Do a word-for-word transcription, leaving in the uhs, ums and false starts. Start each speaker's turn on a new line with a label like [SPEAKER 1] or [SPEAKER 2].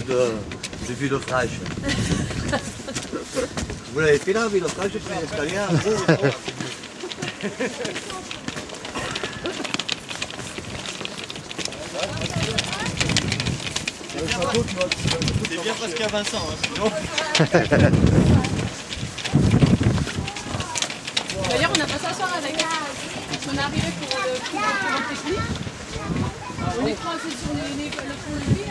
[SPEAKER 1] de, de Villefranche. Vous l'avez fait là, Villefranche, j'ai pris l'escalier en gros.
[SPEAKER 2] C'est bien parce qu'il y a Vincent, hein, sinon.
[SPEAKER 3] D'ailleurs, on a passé un soir avec. On est arrivé pour le pour le technique. On est coincé sur les, les, les ponts de vie.